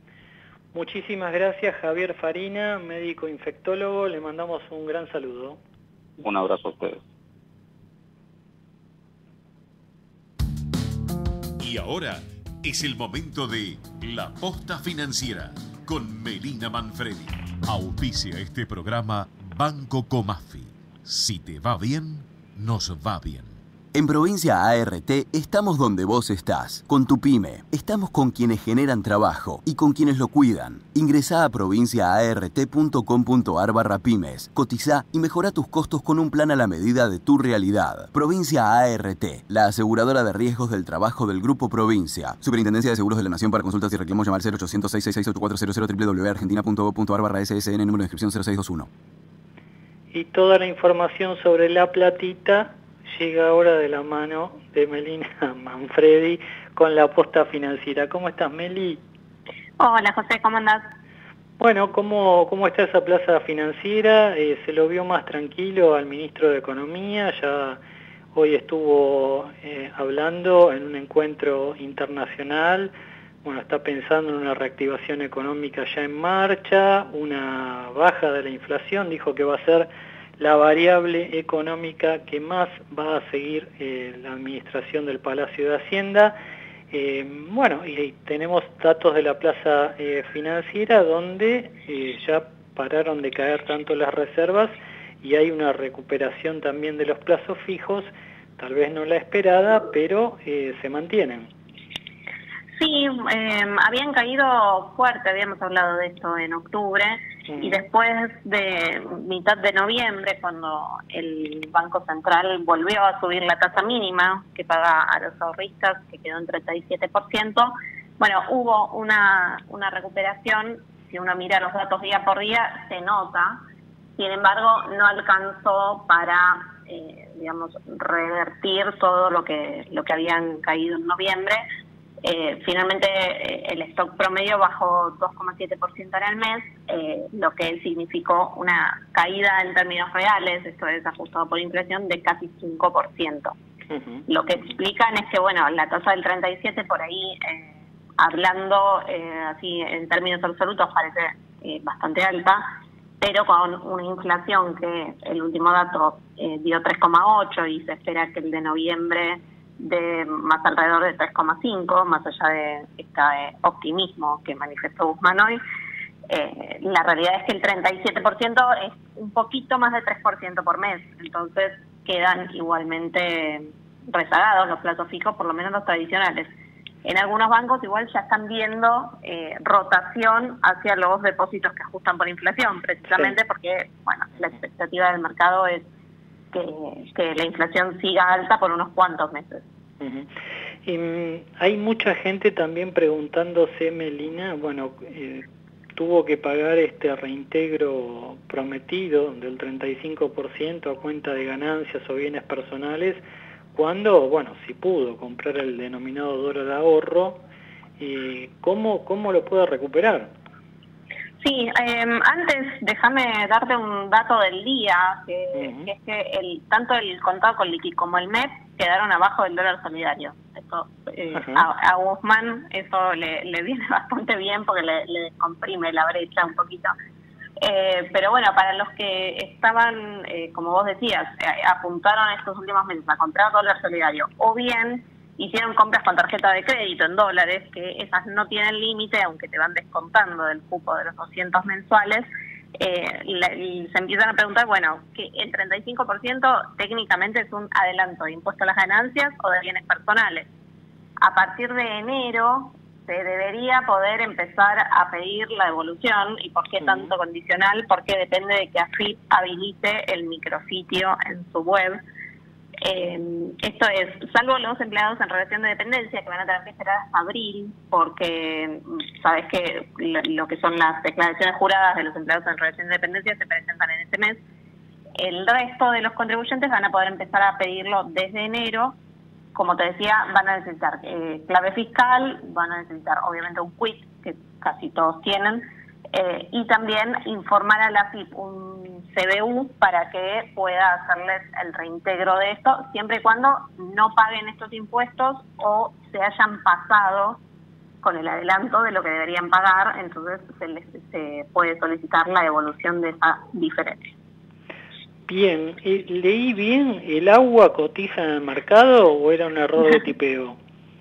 Muchísimas gracias, Javier Farina, médico infectólogo. Le mandamos un gran saludo. Un abrazo a ustedes. Y ahora es el momento de La Posta Financiera con Melina Manfredi. Auspicia este programa Banco Comafi. Si te va bien, nos va bien. En Provincia A R T estamos donde vos estás, con tu pyme. Estamos con quienes generan trabajo y con quienes lo cuidan. Ingresá a provincia a r t punto com punto a r barra pymes, cotizá y mejora tus costos con un plan a la medida de tu realidad. Provincia A R T, la aseguradora de riesgos del trabajo del Grupo Provincia. Superintendencia de Seguros de la Nación. Para consultas y reclamos llamar al cero ochocientos, seis seis seis, ocho cuatro cero cero, w w w punto argentina punto gov punto a r barra s s n, número de inscripción cero seis dos uno. Y toda la información sobre La Platita llega ahora de la mano de Melina Manfredi con la Posta Financiera. ¿Cómo estás, Meli? Hola, José, ¿cómo andás? Bueno, ¿cómo, cómo está esa plaza financiera? Eh, se lo vio más tranquilo al ministro de Economía, ya hoy estuvo eh, hablando en un encuentro internacional. Bueno, está pensando en una reactivación económica ya en marcha, una baja de la inflación, dijo que va a ser la variable económica que más va a seguir eh, la administración del Palacio de Hacienda. Eh, bueno, y, y tenemos datos de la plaza eh, financiera donde eh, ya pararon de caer tanto las reservas y hay una recuperación también de los plazos fijos, tal vez no la esperada, pero eh, se mantienen. Sí, eh, habían caído fuerte, habíamos hablado de esto en octubre, mm. y después de mitad de noviembre, cuando el Banco Central volvió a subir la tasa mínima que paga a los ahorristas, que quedó en treinta y siete por ciento, bueno, hubo una, una recuperación. Si uno mira los datos día por día, se nota. Sin embargo, no alcanzó para, eh, digamos, revertir todo lo que, lo que habían caído en noviembre. Eh, finalmente eh, el stock promedio bajó dos coma siete por ciento en el mes, eh, lo que significó una caída en términos reales, esto es ajustado por inflación, de casi cinco por ciento. Uh-huh. Lo que explican es que, bueno, la tasa del treinta y siete por ahí, eh, hablando eh, así en términos absolutos, parece eh, bastante alta, pero con una inflación que el último dato eh, dio tres coma ocho y se espera que el de noviembre de más alrededor de tres coma cinco, más allá de este eh, optimismo que manifestó Guzmán hoy. Eh, la realidad es que el treinta y siete por ciento es un poquito más de tres por ciento por mes, entonces quedan igualmente rezagados los plazos fijos, por lo menos los tradicionales. En algunos bancos igual ya están viendo eh, rotación hacia los depósitos que ajustan por inflación, precisamente sí. porque, bueno, la expectativa del mercado es Que, que la inflación siga alta por unos cuantos meses. Uh-huh. Y, hay mucha gente también preguntándose, Melina, bueno, eh, tuvo que pagar este reintegro prometido del treinta y cinco por ciento a cuenta de ganancias o bienes personales, cuando, bueno, si pudo comprar el denominado dólar ahorro, eh, ¿cómo, cómo lo puede recuperar? Sí, eh, antes déjame darte un dato del día, que, uh-huh. que es que el, tanto el contado con liqui como el M E P quedaron abajo del dólar solidario. Esto, eh, uh-huh. a, a Guzmán eso le, le viene bastante bien porque le, le descomprime la brecha un poquito. Eh, pero bueno, para los que estaban, eh, como vos decías, eh, apuntaron estos últimos meses a comprar dólar solidario, o bien hicieron compras con tarjeta de crédito en dólares, que esas no tienen límite, aunque te van descontando del cupo de los doscientos mensuales, eh, la, y se empiezan a preguntar, bueno, que el treinta y cinco por ciento técnicamente es un adelanto de impuesto a las ganancias o de bienes personales. A partir de enero se debería poder empezar a pedir la devolución. ¿Y por qué tanto condicional? Porque depende de que A F I P habilite el micrositio en su web. Eh, esto es, salvo los empleados en relación de dependencia, que van a tener que esperar hasta abril, porque sabes que lo, lo que son las declaraciones juradas de los empleados en relación de dependencia se presentan en este mes. El resto de los contribuyentes van a poder empezar a pedirlo desde enero. Como te decía, van a necesitar eh, clave fiscal, van a necesitar obviamente un quit, que casi todos tienen, eh, y también informar a la A F I P un C B U para que pueda hacerles el reintegro de esto, siempre y cuando no paguen estos impuestos o se hayan pasado con el adelanto de lo que deberían pagar, entonces se les se puede solicitar la devolución de esa diferencia. Bien, eh, ¿leí bien? ¿El agua cotiza en el mercado o era un error de tipeo?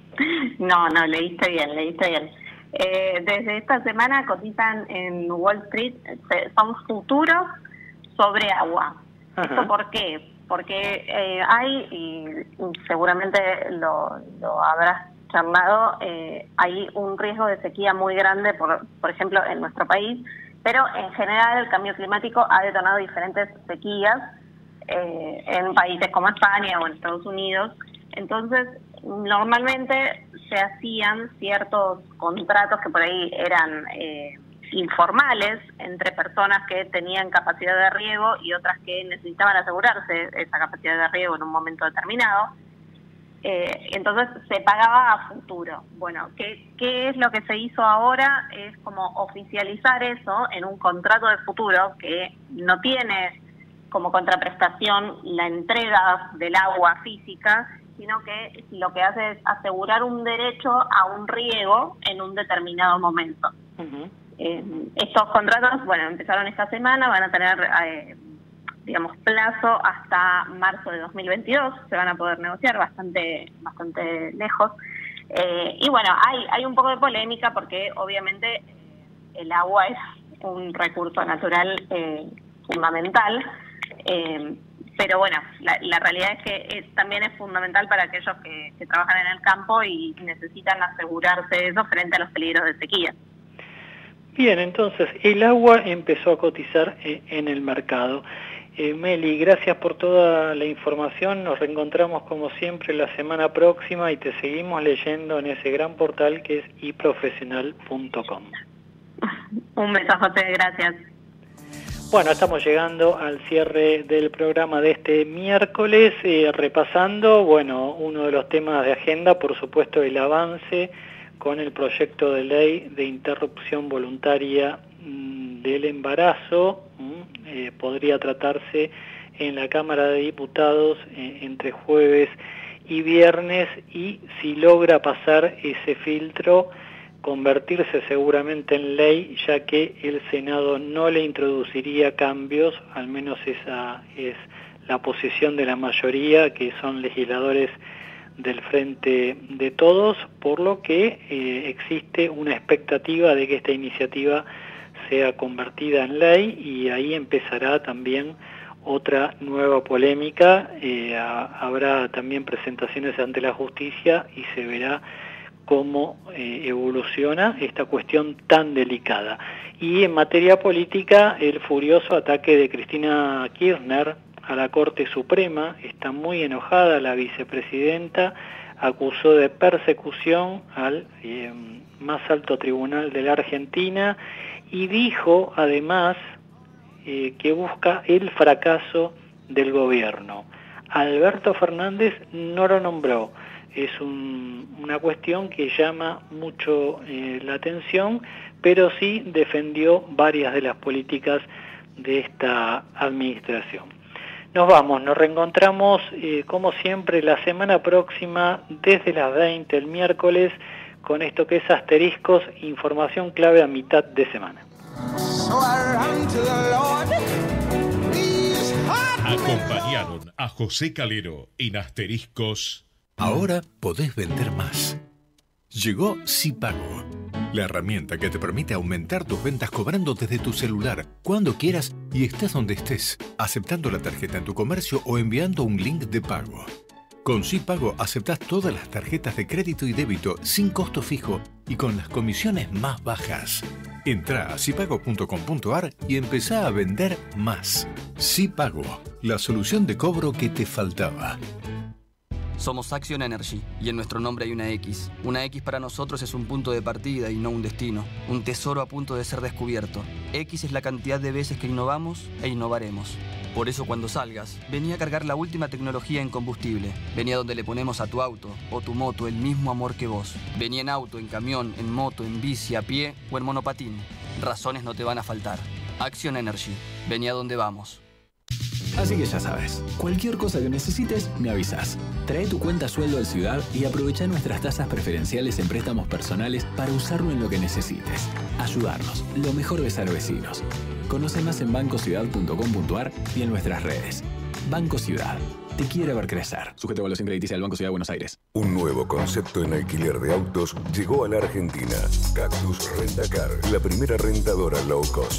No, no, leíste bien, leíste bien. Eh, desde esta semana cotizan en Wall Street, son futuros sobre agua. Ajá. ¿Esto por qué? porque eh, hay, y seguramente lo, lo habrás charlado, eh, hay un riesgo de sequía muy grande, por, por ejemplo, en nuestro país, pero en general el cambio climático ha detonado diferentes sequías eh, en países como España o en Estados Unidos. Entonces, normalmente se hacían ciertos contratos que por ahí eran eh, informales entre personas que tenían capacidad de riego y otras que necesitaban asegurarse esa capacidad de riego en un momento determinado. Eh, entonces se pagaba a futuro. Bueno, ¿qué, ¿qué es lo que se hizo ahora? Es como oficializar eso en un contrato de futuro que no tiene como contraprestación la entrega del agua física, sino que lo que hace es asegurar un derecho a un riego en un determinado momento. Uh-huh. Eh, estos contratos, bueno, empezaron esta semana, van a tener, eh, digamos, plazo hasta marzo de dos mil veintidós, se van a poder negociar bastante bastante lejos. Eh, y bueno, hay, hay un poco de polémica porque obviamente eh, el agua es un recurso natural eh, fundamental, eh, pero bueno, la, la realidad es que es, también es fundamental para aquellos que, que trabajan en el campo y necesitan asegurarse de eso frente a los peligros de sequía. Bien, entonces el agua empezó a cotizar eh, en el mercado. Eh, Meli, gracias por toda la información. Nos reencontramos como siempre la semana próxima y te seguimos leyendo en ese gran portal que es i profesional punto com. Un beso, José, gracias. Bueno, estamos llegando al cierre del programa de este miércoles, eh, repasando, bueno, uno de los temas de agenda, por supuesto, el avance con el proyecto de ley de interrupción voluntaria mmm, del embarazo. Mmm, eh, podría tratarse en la Cámara de Diputados eh, entre jueves y viernes, y si logra pasar ese filtro, convertirse seguramente en ley, ya que el Senado no le introduciría cambios, al menos esa es la posición de la mayoría, que son legisladores del Frente de Todos, por lo que eh, existe una expectativa de que esta iniciativa sea convertida en ley, y ahí empezará también otra nueva polémica. Eh, a, habrá también presentaciones ante la justicia y se verá cómo eh, evoluciona esta cuestión tan delicada. Y en materia política, el furioso ataque de Cristina Kirchner a la Corte Suprema. Está muy enojada la vicepresidenta, acusó de persecución al eh, más alto tribunal de la Argentina y dijo además eh, que busca el fracaso del gobierno. Alberto Fernández no lo nombró. Es un, una cuestión que llama mucho eh, la atención, pero sí defendió varias de las políticas de esta administración. Nos vamos, nos reencontramos eh, como siempre la semana próxima desde las veinte el miércoles con esto que es Asteriscos, información clave a mitad de semana. Acompañaron a José Calero en Asteriscos. Ahora podés vender más. Llegó SiPago, la herramienta que te permite aumentar tus ventas cobrando desde tu celular, cuando quieras y estés donde estés, aceptando la tarjeta en tu comercio o enviando un link de pago. Con SiPago aceptás todas las tarjetas de crédito y débito sin costo fijo y con las comisiones más bajas. Entrá a sipago punto com punto ar y empezá a vender más. SiPago, la solución de cobro que te faltaba. Somos Action Energy y en nuestro nombre hay una X. Una X para nosotros es un punto de partida y no un destino. Un tesoro a punto de ser descubierto. X es la cantidad de veces que innovamos e innovaremos. Por eso cuando salgas, vení a cargar la última tecnología en combustible. Vení a donde le ponemos a tu auto o tu moto el mismo amor que vos. Vení en auto, en camión, en moto, en bici, a pie o en monopatín. Razones no te van a faltar. Action Energy. Vení a donde vamos. Así que ya sabes, cualquier cosa que necesites, me avisas. Trae tu cuenta sueldo al Ciudad y aprovecha nuestras tasas preferenciales en préstamos personales para usarlo en lo que necesites. Ayudarnos, lo mejor de ser vecinos. Conoce más en banco ciudad punto com punto ar y en nuestras redes. Banco Ciudad, te quiere ver crecer. Sujeto a evaluación crediticia del Banco Ciudad de Buenos Aires. Un nuevo concepto en alquiler de autos llegó a la Argentina. Cactus Rentacar, la primera rentadora low cost.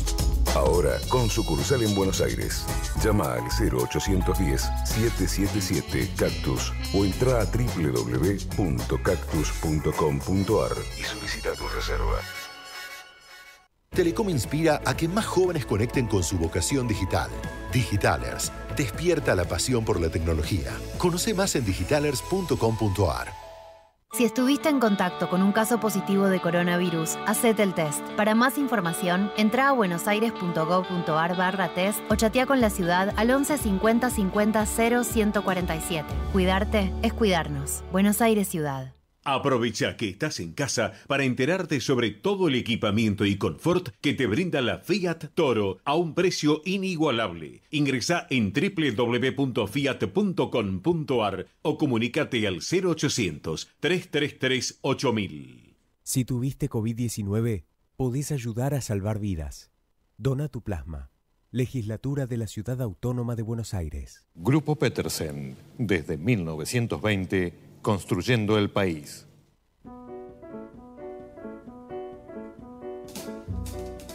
Ahora con sucursal en Buenos Aires. Llama al cero ochocientos diez, setecientos setenta y siete Cactus o entra a doble u doble u doble u punto cactus punto com punto ar y solicita tu reserva. Telecom inspira a que más jóvenes conecten con su vocación digital. Digitalers, despierta la pasión por la tecnología. Conoce más en digitalers punto com punto ar. Si estuviste en contacto con un caso positivo de coronavirus, hacete el test. Para más información, entra a buenosaires punto gov punto ar barra test o chatea con la ciudad al once cincuenta cincuenta cero ciento cuarenta y siete. Cuidarte es cuidarnos. Buenos Aires Ciudad. Aprovecha que estás en casa para enterarte sobre todo el equipamiento y confort que te brinda la Fiat Toro a un precio inigualable. Ingresá en doble u doble u doble u punto fiat punto com punto ar o comunícate al cero ochocientos, trescientos treinta y tres, ocho mil. Si tuviste COVID diecinueve, podés ayudar a salvar vidas. Dona tu plasma. Legislatura de la Ciudad Autónoma de Buenos Aires. Grupo Petersen, desde mil novecientos veinte, construyendo el país.